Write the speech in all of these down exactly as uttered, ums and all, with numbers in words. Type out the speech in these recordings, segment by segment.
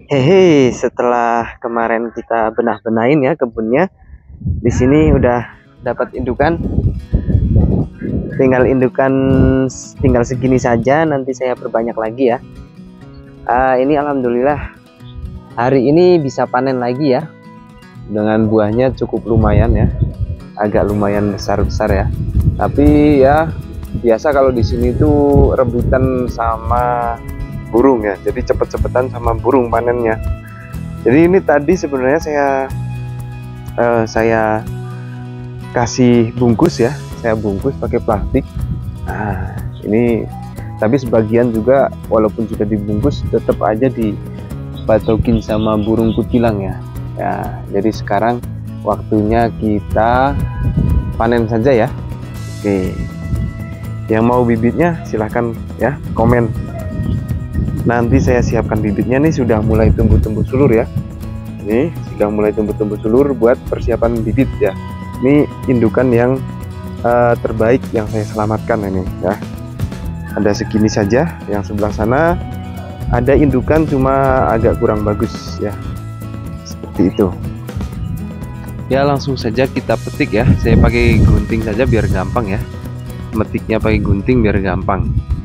Hehe, setelah kemarin kita benah-benahin ya kebunnya, di sini udah dapat indukan. Tinggal indukan, tinggal segini saja. Nanti saya perbanyak lagi ya. Uh, ini alhamdulillah hari ini bisa panen lagi ya. Dengan buahnya cukup lumayan ya, agak lumayan besar-besar ya. Tapi ya biasa kalau di sini tuh rebutan sama burung ya, jadi cepet-cepetan sama burung panennya. Jadi ini tadi sebenarnya saya uh, saya kasih bungkus ya, saya bungkus pakai plastik. Nah ini tapi sebagian juga walaupun sudah dibungkus tetap aja dipatokin sama burung kutilang ya. Ya jadi sekarang waktunya kita panen saja ya. Oke, yang mau bibitnya silahkan ya komen. Nanti saya siapkan bibitnya nih, sudah mulai tumbuh-tumbuh sulur ya. Ini sudah mulai tumbuh-tumbuh sulur buat persiapan bibit ya. Ini indukan yang uh, terbaik yang saya selamatkan ini ya. Ada segini saja, yang sebelah sana ada indukan cuma agak kurang bagus ya. Seperti itu. Ya langsung saja kita petik ya. Saya pakai gunting saja biar gampang ya. Metiknya pakai gunting biar gampang.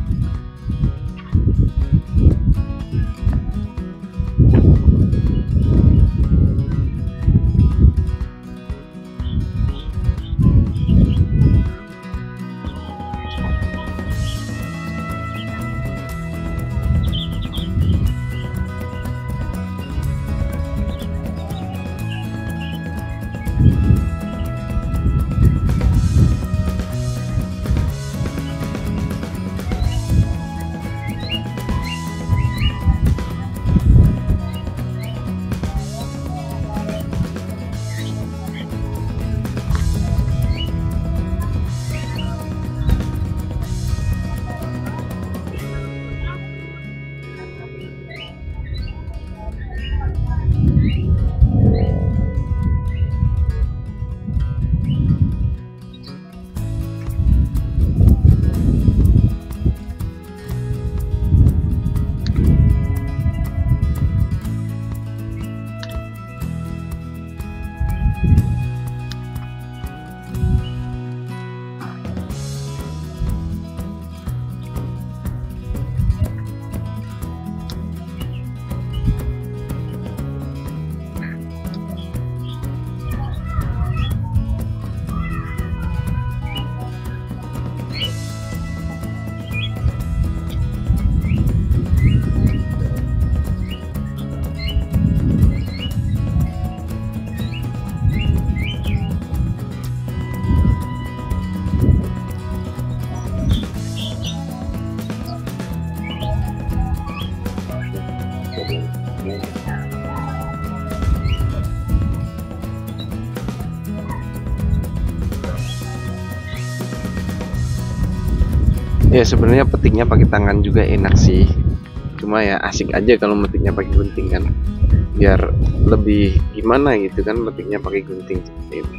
Ya sebenarnya petiknya pakai tangan juga enak sih, cuma ya asik aja kalau metiknya pakai gunting kan, biar lebih gimana gitu kan metiknya pakai gunting seperti itu.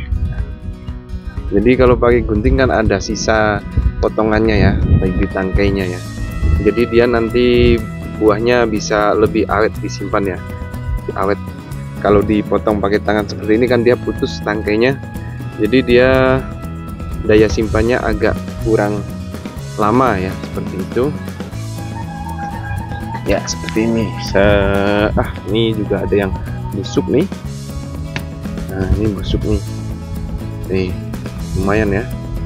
Jadi kalau pakai gunting kan ada sisa potongannya ya, baik di tangkainya ya, jadi dia nanti buahnya bisa lebih awet disimpan ya, awet. Kalau dipotong pakai tangan seperti ini kan dia putus tangkainya, jadi dia daya simpannya agak kurang lama ya, seperti itu ya. Seperti ini. Se ah ini juga ada yang busuk nih. Nah ini busuk nih, nih lumayan ya.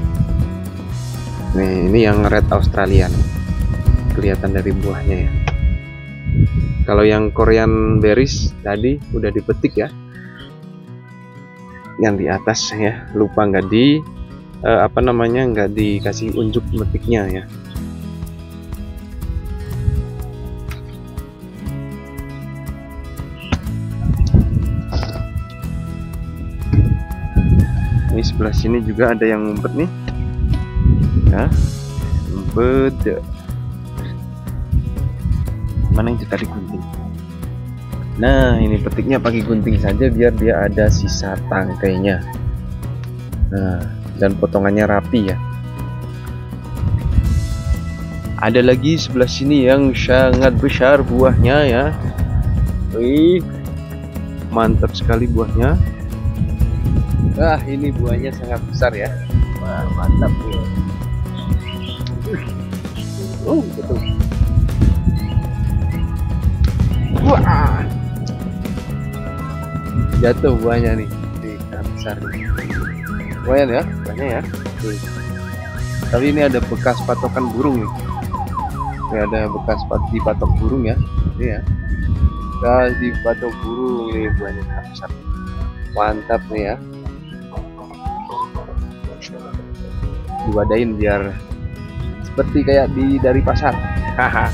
Nih ini yang red Australian, kelihatan dari buahnya ya. Kalau yang Korean berries tadi udah dipetik ya, yang di atas ya, lupa nggak di Uh, apa namanya nggak dikasih unjuk metiknya ya. Ini sebelah sini juga ada yang ngumpet nih ya, ngumpet. Mana yang tadi gunting? Nah ini petiknya pakai gunting saja biar dia ada sisa tangkainya. Nah dan potongannya rapi ya. Ada lagi sebelah sini yang sangat besar buahnya ya. Wih, mantap sekali buahnya. Wah, ini buahnya sangat besar ya. Wah, mantap nih. Oh, betul. Wah, jatuh buahnya nih. Nih, sangat besar nih. Lumayan ya, banyak ya. Tuh. Tapi ini ada bekas patokan burung nih. Ini ada bekas dipatok burung ya. Ini ya. Bekas dipatok burung ini buahnya sangat besar. Mantap nih ya. Diwadain biar seperti kayak di dari pasar. Haha.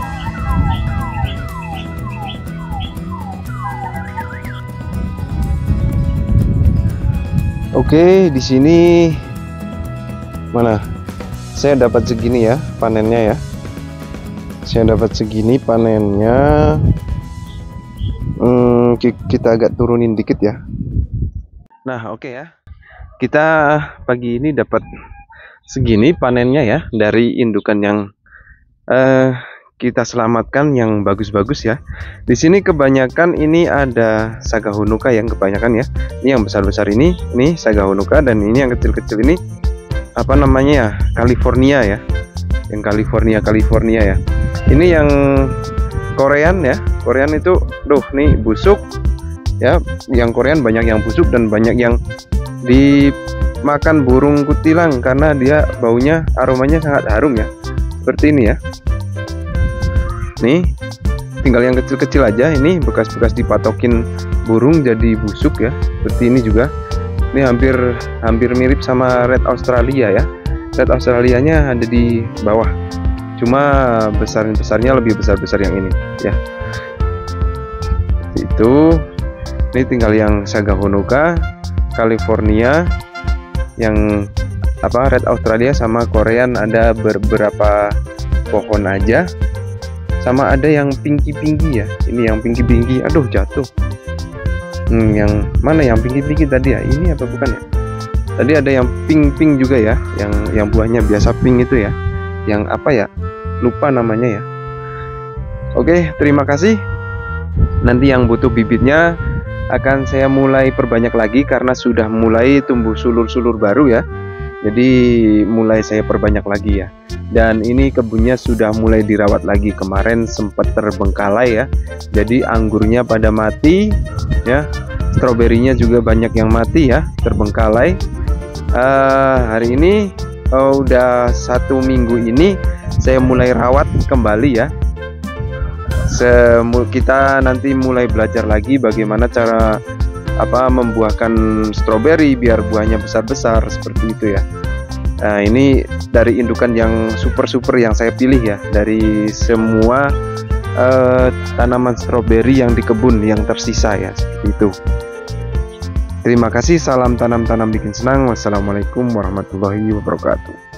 Oke, di sini mana? Saya dapat segini ya panennya ya. Saya dapat segini panennya. Hmm, kita agak turunin dikit ya. Nah, oke ya. Kita pagi ini dapat segini panennya ya dari indukan yang eh, kita selamatkan yang bagus-bagus ya. Di sini kebanyakan ini ada Sagahunuka yang kebanyakan ya. Ini yang besar-besar ini, ini Sagahunuka, dan ini yang kecil-kecil ini apa namanya ya? California ya. Yang California California ya. Ini yang Korean ya. Korean itu, duh nih busuk ya. Yang Korean banyak yang busuk dan banyak yang dimakan burung kutilang karena dia baunya, aromanya sangat harum ya. Seperti ini ya. Nih, tinggal yang kecil-kecil aja. Ini bekas-bekas dipatokin burung jadi busuk ya. Seperti ini juga. Ini hampir hampir mirip sama red Australia ya. Red Australianya ada di bawah. Cuma besar-besarnya lebih besar-besar yang ini ya. Seperti itu. Ini tinggal yang Sagahunuka, California, yang apa red Australia sama Korean ada beberapa pohon aja. Sama ada yang pinky-pinky ya. Ini yang pinky-pinky. Aduh, jatuh. Hmm, yang mana yang pinky-pinky tadi ya? Ini apa bukan ya? Tadi ada yang pink-pink juga ya, yang yang buahnya biasa pink itu ya. Yang apa ya? Lupa namanya ya. Oke, terima kasih. Nanti yang butuh bibitnya akan saya mulai perbanyak lagi karena sudah mulai tumbuh sulur-sulur baru ya. Jadi mulai saya perbanyak lagi ya. Dan ini kebunnya sudah mulai dirawat lagi. Kemarin sempat terbengkalai ya. Jadi anggurnya pada mati ya. Stroberinya juga banyak yang mati ya, terbengkalai. Uh, hari ini uh, udah satu minggu ini saya mulai rawat kembali ya. Semul kita nanti mulai belajar lagi bagaimana cara apa membuahkan stroberi biar buahnya besar-besar seperti itu ya. Nah, ini dari indukan yang super-super yang saya pilih ya, dari semua uh, tanaman stroberi yang di kebun yang tersisa ya, seperti itu. Terima kasih, salam tanam-tanam bikin senang. Wassalamualaikum warahmatullahi wabarakatuh.